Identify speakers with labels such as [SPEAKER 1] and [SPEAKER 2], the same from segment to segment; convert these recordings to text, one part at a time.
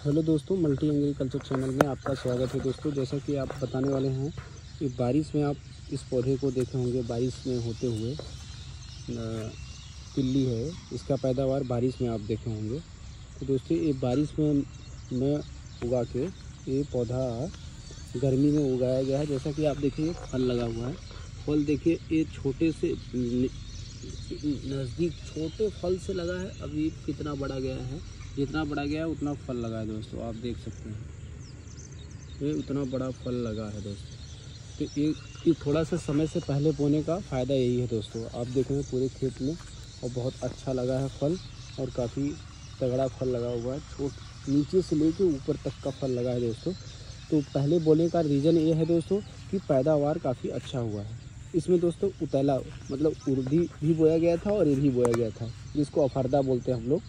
[SPEAKER 1] Hello दोस्तों, multi agriculture channel में आपका स्वागत है। दोस्तों, जैसा कि आप बताने वाले हैं कि बारिश में आप इस पौधे को देखे होंगे, बारिश में होते हुए तिल्ली है, इसका पैदावार बारिश में आप देखे होंगे। तो दोस्तों, ये बारिश में न उगा के ये पौधा गर्मी में उगाया गया है। जैसा कि आप देखिए फल लगा हुआ है। फल देखिए, ये छोटे से नज़दीक छोटे फल से लगा है, अभी कितना बड़ा गया है। जितना बड़ा गया है उतना फल लगा है दोस्तों, आप देख सकते हैं ये उतना बड़ा फल लगा है दोस्तों। तो ये थोड़ा सा समय से पहले बोने का फ़ायदा यही है दोस्तों। आप देख रहे हैं पूरे खेत में और बहुत अच्छा लगा है फल, और काफ़ी तगड़ा फल लगा हुआ है। नीचे से लेके ऊपर तक का फल लगा है दोस्तों। तो पहले बोने का रीज़न ये है दोस्तों कि पैदावार काफ़ी अच्छा हुआ है। इसमें दोस्तों उतैला मतलब उर्दी भी बोया गया था और ये भी बोया गया था, जिसको अफरदा बोलते हैं हम लोग।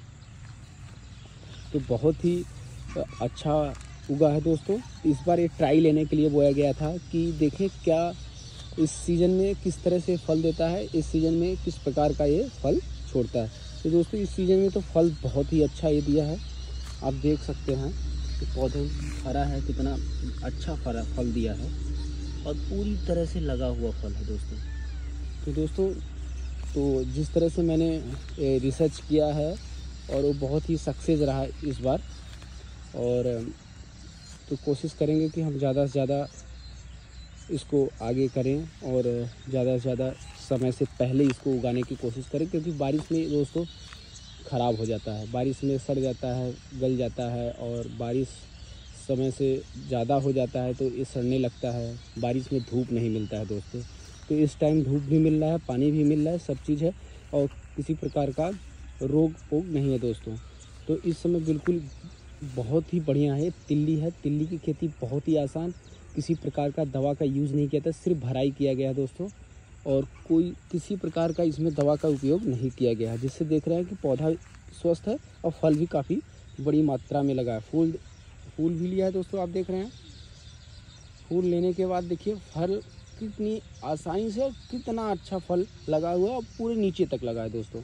[SPEAKER 1] तो बहुत ही अच्छा उगा है दोस्तों। इस बार एक ट्राई लेने के लिए बोया गया था कि देखें क्या इस सीज़न में किस तरह से फल देता है, इस सीज़न में किस प्रकार का ये फल छोड़ता है। तो दोस्तों, इस सीज़न में तो फल बहुत ही अच्छा ये दिया है। आप देख सकते हैं कि पौधे हरा है, कितना अच्छा फल दिया है और पूरी तरह से लगा हुआ फल है दोस्तों। तो दोस्तों, तो जिस तरह से मैंने रिसर्च किया है और वो बहुत ही सक्सेस रहा इस बार, और तो कोशिश करेंगे कि हम ज़्यादा से ज़्यादा इसको आगे करें और ज़्यादा से ज़्यादा समय से पहले इसको उगाने की कोशिश करें, क्योंकि बारिश में दोस्तों ख़राब हो जाता है, बारिश में सड़ जाता है, गल जाता है, और बारिश समय से ज़्यादा हो जाता है तो ये सड़ने लगता है। बारिश में धूप नहीं मिलता है दोस्तों। तो इस टाइम धूप भी मिल रहा है, पानी भी मिल रहा है, सब चीज़ है, और किसी प्रकार का रोग पोग नहीं है दोस्तों। तो इस समय बिल्कुल बहुत ही बढ़िया है। तिल्ली है, तिल्ली की खेती बहुत ही आसान, किसी प्रकार का दवा का यूज़ नहीं किया था, सिर्फ भराई किया गया है दोस्तों, और कोई किसी प्रकार का इसमें दवा का उपयोग नहीं किया गया है, जिससे देख रहे हैं कि पौधा स्वस्थ है और फल भी काफ़ी बड़ी मात्रा में लगा है। फूल भी लिया है दोस्तों, आप देख रहे हैं। फूल लेने के बाद देखिए फल कितनी आसानी से, कितना अच्छा फल लगा हुआ है और पूरे नीचे तक लगा है दोस्तों।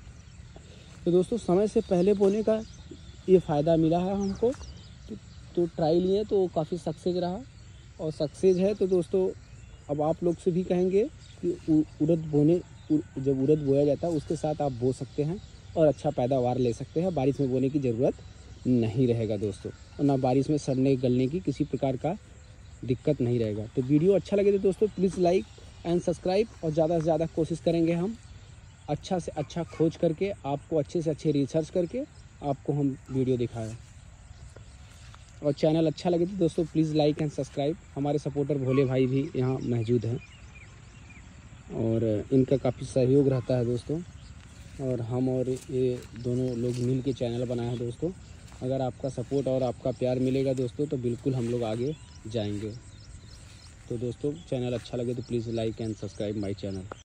[SPEAKER 1] तो दोस्तों, समय से पहले बोने का ये फ़ायदा मिला है हमको। तो ट्राई लिए तो काफ़ी सक्सेस रहा और सक्सेस है। तो दोस्तों, अब आप लोग से भी कहेंगे कि जब उड़द बोया जाता है उसके साथ आप बो सकते हैं और अच्छा पैदावार ले सकते हैं। बारिश में बोने की ज़रूरत नहीं रहेगा दोस्तों, और ना बारिश में सड़ने गलने की किसी प्रकार का दिक्कत नहीं रहेगा। तो वीडियो अच्छा लगे तो दोस्तों प्लीज़ लाइक एंड सब्सक्राइब, और ज़्यादा से ज़्यादा कोशिश करेंगे हम अच्छा से अच्छा खोज करके, आपको अच्छे से अच्छे रिसर्च करके आपको हम वीडियो दिखाएं। और चैनल अच्छा लगे तो दोस्तों प्लीज़ लाइक एंड सब्सक्राइब। हमारे सपोर्टर भोले भाई भी यहाँ मौजूद हैं और इनका काफ़ी सहयोग रहता है दोस्तों, और हम और ये दोनों लोग मिल के चैनल बनाए हैं दोस्तों। अगर आपका सपोर्ट और आपका प्यार मिलेगा दोस्तों तो बिल्कुल हम लोग आगे जाएंगे। तो दोस्तों, चैनल अच्छा लगे तो please like and subscribe my channel.